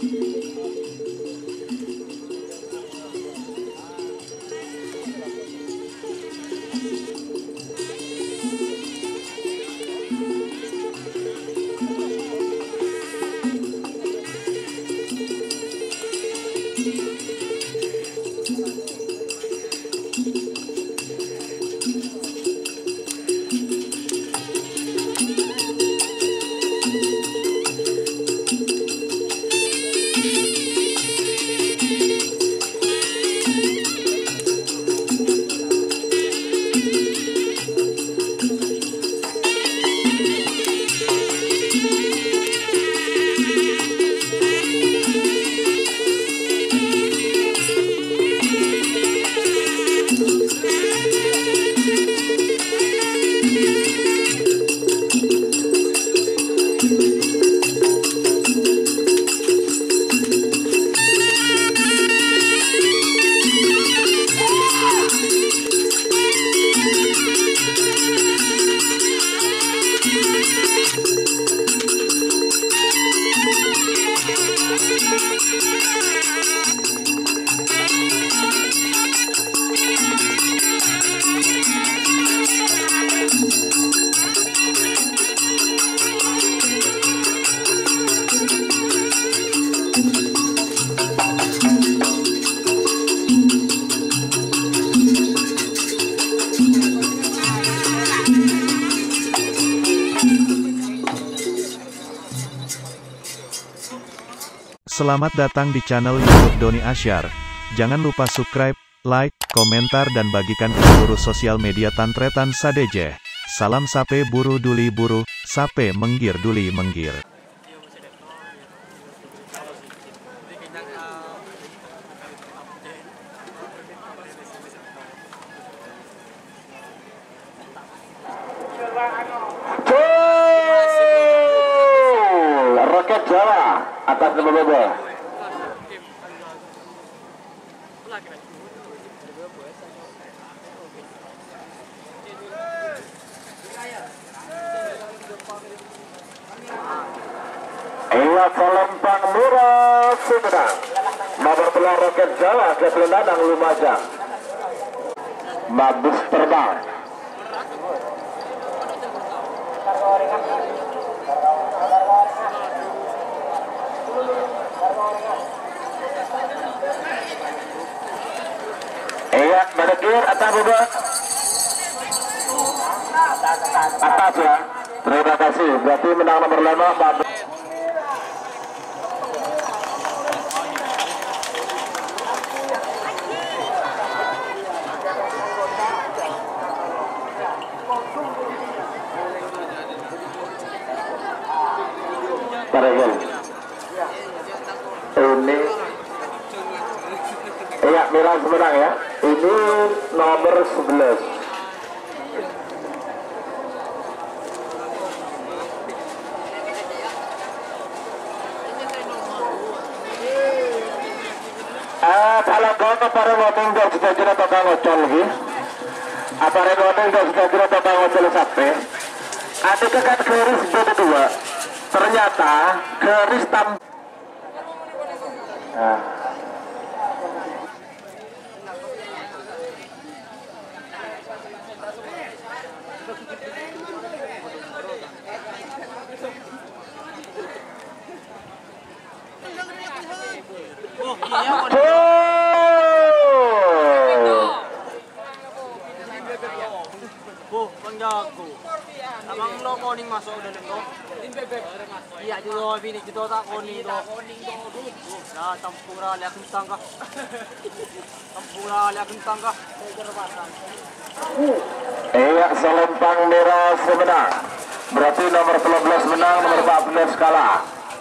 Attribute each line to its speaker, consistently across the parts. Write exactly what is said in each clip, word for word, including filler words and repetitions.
Speaker 1: Selamat datang di channel YouTube Doni Asyar. Jangan lupa subscribe, like, komentar dan bagikan ke seluruh sosial media Tantretan Sadejeh. Salam sape buru duli buru, sape menggir duli menggir.
Speaker 2: Roket Jawa atas nama Bobo. Iya Selempang Murah Sumedang. Nomor belah Roket Jawa ke Belenadang Lumajang. Mabus terbang. Iya, menekir atas Bobo. Atas ya. Terima kasih. Berarti menang nomor lima Mabus. Parahel. Ini iya Miras menang ya. Ini nomor sebelas. Ah, kalau kau ke para ngomong gak sudah kira toka ngocol lagi. Apa ngomong gak sudah kira toka ngocol sampai. Ada kekat garis berdua. Ternyata garis tam. Nah.
Speaker 3: Oh iya, oh, kan jago. Abang lo koning masuk udah nendo. Iya juga bini kita tak koning do. Ya tampura lihat kentang kah? Tampura lihat kentang kah?
Speaker 2: Iya Selempang Merah Sumedang. Berarti nomor sembilan belas menang, nomor empat belas kalah.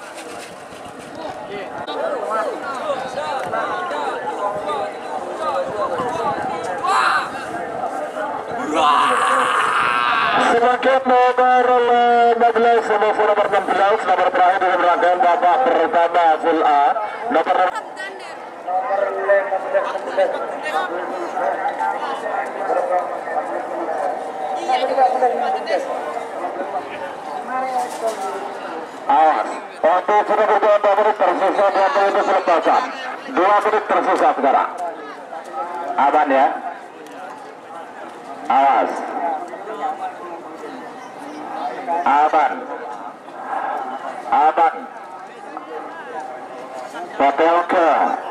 Speaker 2: Sebagai nomor lima belas, nomor nomor enam belas, nomor terakhir dalam rangkaian babak pertama full A, nomor awas, waktu sudah berjalan dua menit tersisa dua dua menit tersisa sekarang. Aman ya. Awas. Aman. Aman. Hotel ke.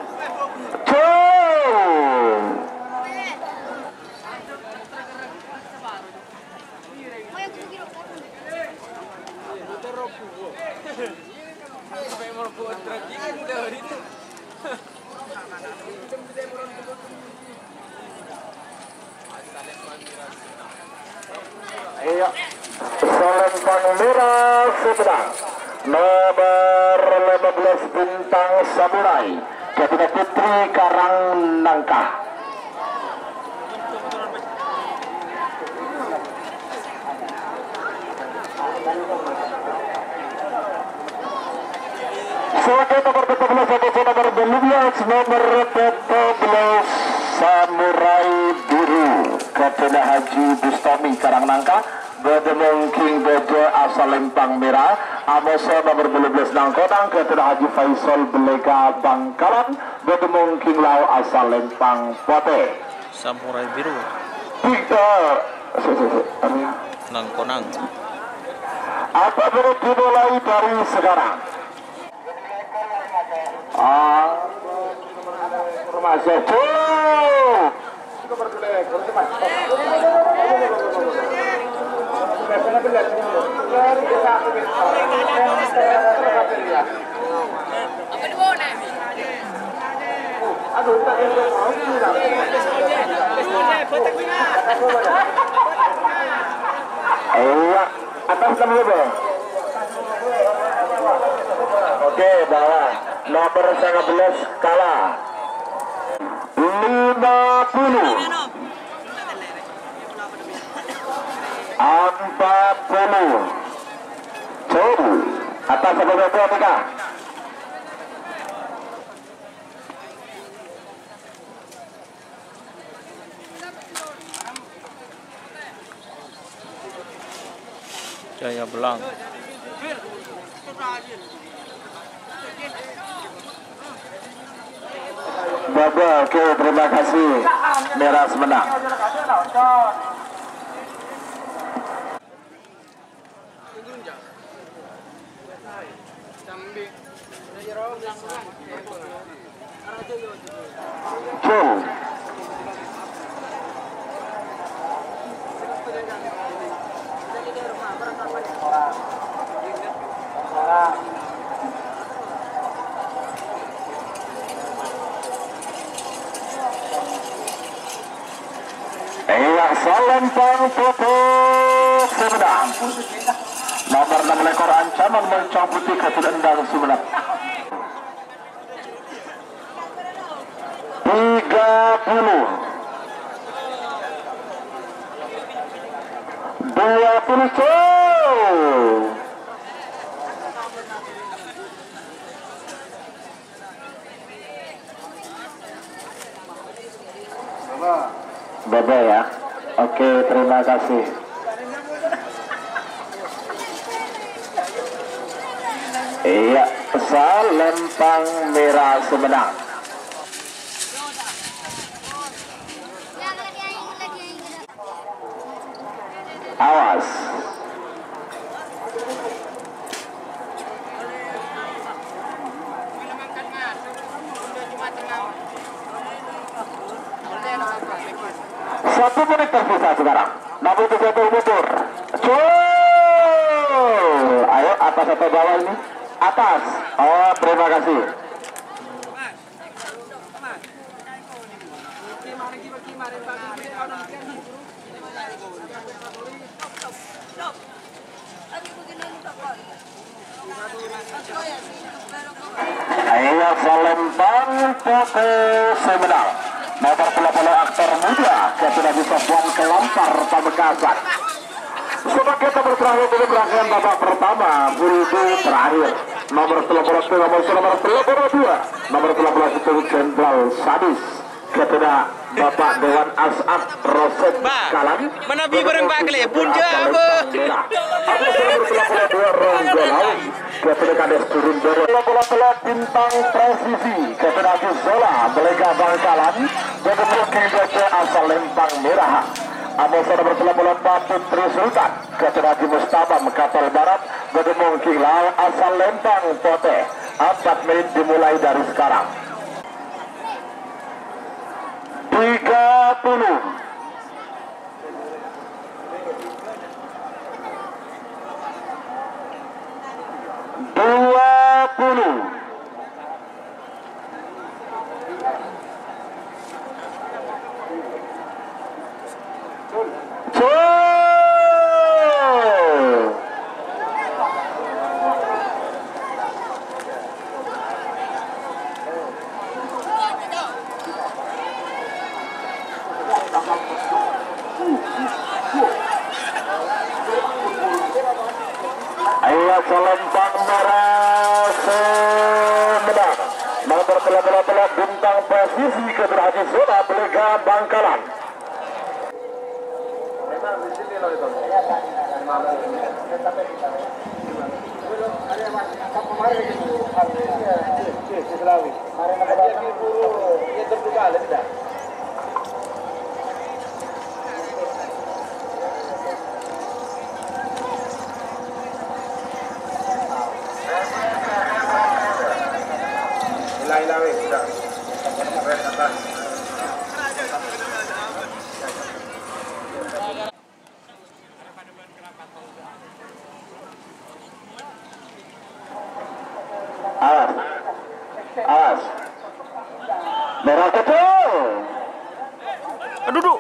Speaker 2: Iya, selempang merah sedang nomor lima belas bintang samurai Katina Putri Karangnangka. Sebagai nomor empat belas atau nomor dua belas nomor empat belas Samurai Biru Katina Haji Bustami Karangnangka. Bedemong King Bejo asal Lempang Merah. Amoso nomor dua belas Nangkodang Katina Haji Faisal Belega Bangkalan. Bedemong King Lau asal Lempang Pote.
Speaker 4: Samurai Biru
Speaker 2: Tiga
Speaker 4: Nangkonang.
Speaker 2: Apa baru dimulai dari sekarang? Ah, masih tuh. Iya, atas nama apa? Oke, bawah nomor sembilan belas kalah lima puluh empat puluh tujuh atas apa berapa tiga
Speaker 4: Jaya Belang.
Speaker 2: Baba, oke, terima kasih. Merah menang. Tuh. Iya, Salempang Putih Sumedang. Nomor enam lekor ancaman Mencong Putih Ketudendang Sumedang. Tiga puluh. Dua puluh tuh. Baba ya. Oke, terima kasih. Iya, Salempang Merah Sumedang. Awas. Satu menit tersisa sekarang. Namun itu satu mundur. Cuy. Ayo atas atau bawah ini? Atas. Oh, terima kasih. Ayo Salempang Putih Sumedang. Nomor puluh aktor muda Katina bisa buang kelampar Pamekasan. Sebagai nomor terakhir dari rangkaian babak pertama, Buridu terakhir. Nomor sepuluh itu nomor nomor sepuluh dua. Nomor sepuluh itu Jenderal Sadis Katina Bapak Dewan As'ad Roset Kalan.
Speaker 4: Menabi bareng Pak Klepun je apa?
Speaker 2: Nomor sepuluh dua Ronggolawi Kepada Kades turun dari bola-bola bintang presisi kepada Haji Zola Belega Bangkalan jadi mungkin ke asal Lempang Merah. Amosa nomor bola Patut Sultan kepada Haji Mustafa Kapal Barat jadi mungkin asal Lempang Pote. Empat menit dimulai dari sekarang. Tiga puluh. Dua puluh. Ayo Selempang Merah menang. Nomor bola-bola bintang presisi ke Haji Zola Belega Bangkalan. Awas, awas, merah kecil.
Speaker 4: Duduk.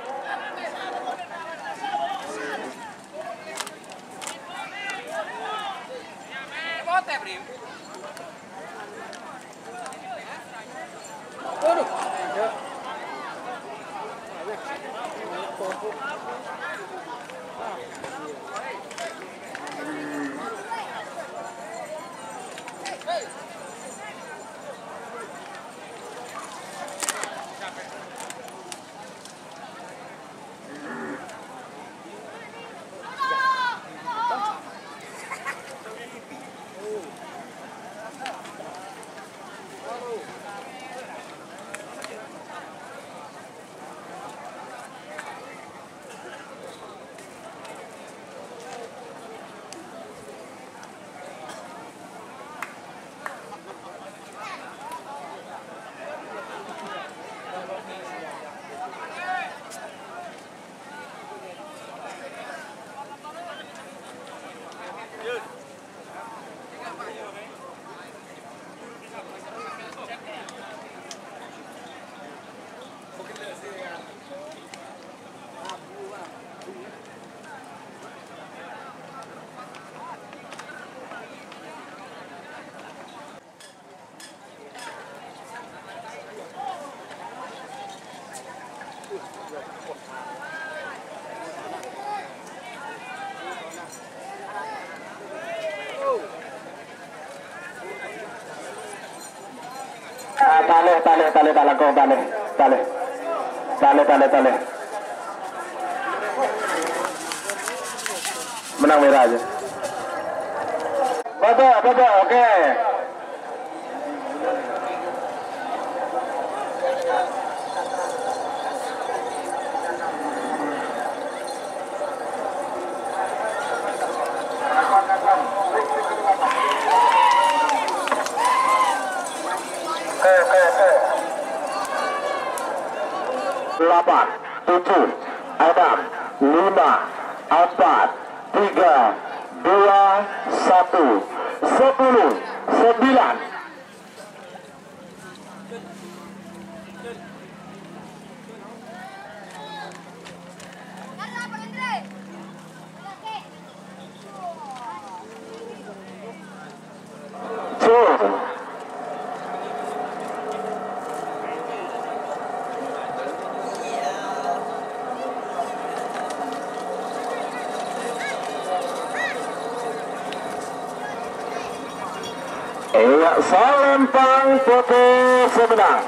Speaker 2: Tale, tale, tale, tale, kau tale, tale, tale, tale, tale. Menang merah aja. Betul, betul, oke. Delapan, tujuh, enam, lima, empat, tiga, dua, satu, sepuluh, sembilan. Iya, Selempang Putih Semenang.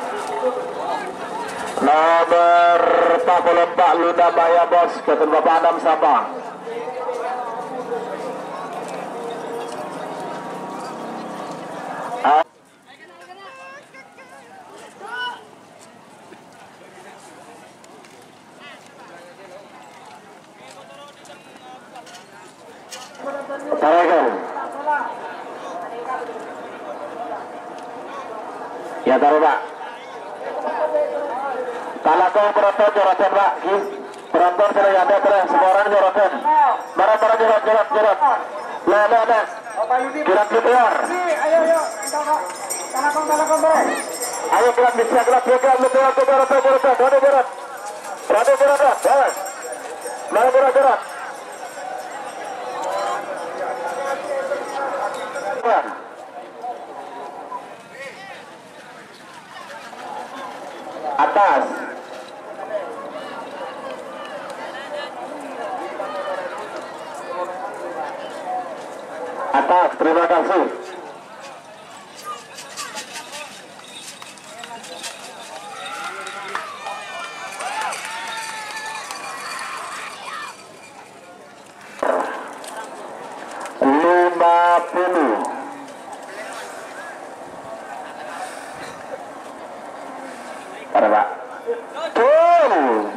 Speaker 2: Nomor empat puluh empat Luna Maya Bos, Ketua Bapak Adam Sabang. Ya taruh Pak. Kalau kau berapa jorotan Pak? Penonton sudah ada terus semua orang jorotan. Mana para jorot jorot jorot. Le le le. Gerak keluar.
Speaker 5: Ayo ayo. Kalakong kalakong bro.
Speaker 2: Ayo gerak bisa gerak gerak lu gerak jorot jorot jorot. Ada jorot. Ada jorot jorot. Mana jorot jorot. Atas. Atas, terima kasih. Lima puluh. Ada Pak. Tuh.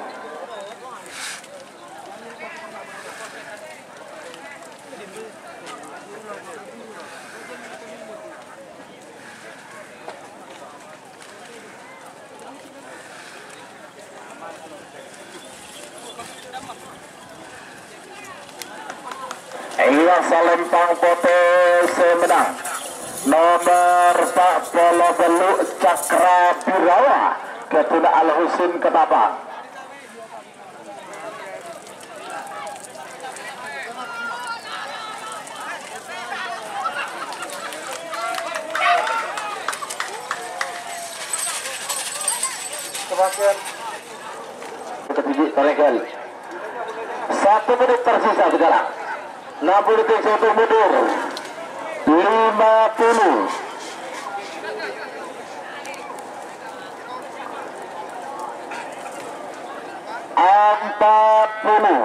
Speaker 2: Iya Salempang Pote Semenang nomor Pak Polo Beluk Cakra Birawa Ketuna Al Husin Ketapang.
Speaker 5: Sebagian
Speaker 2: Ketujuh Torekel. Satu menit tersisa sekarang. enam puluh detik satu mundur. lima puluh. empat puluh.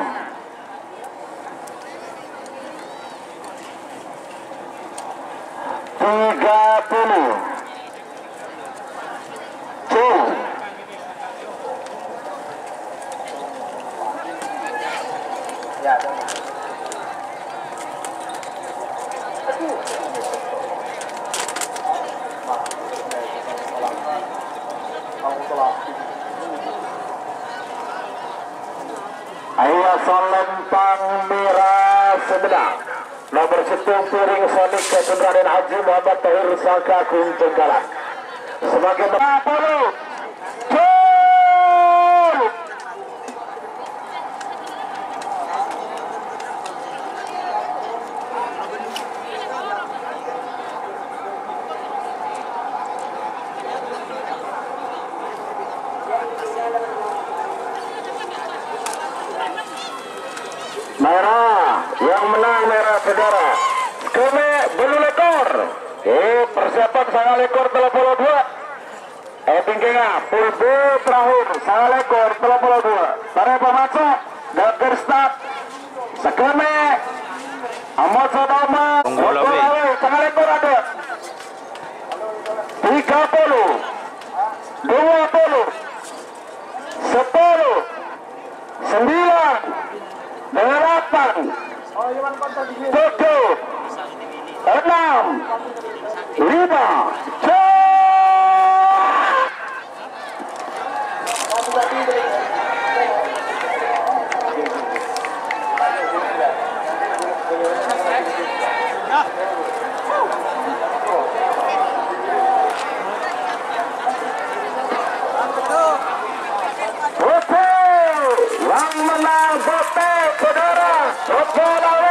Speaker 2: tiga puluh. Tuh.
Speaker 5: ya.
Speaker 2: Ayo Salempang Merah Semenang nomor sepuluh piring Sonik Kapten Raden Haji Muhammad Tahir Saka Kuntung Galang sebagai lima puluh. Merah yang menang merah saudara. Skeme belu lekor. Eh persiapan sangat lekor telah puluh dua. Eh tingginya pulbu terakhir sangat lekor telah puluh dua. Para pemasok dokter start. Skeme Ahmad Sodama. Sangat lekor ada. Tiga puluh, dua puluh, sepuluh, sembilan. Delapan, tujuh, enam, lima, yang menang Bote saudara.